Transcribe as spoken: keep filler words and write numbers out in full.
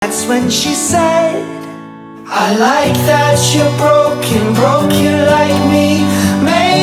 That's when she said, I like that you're broken, broken like me. Maybe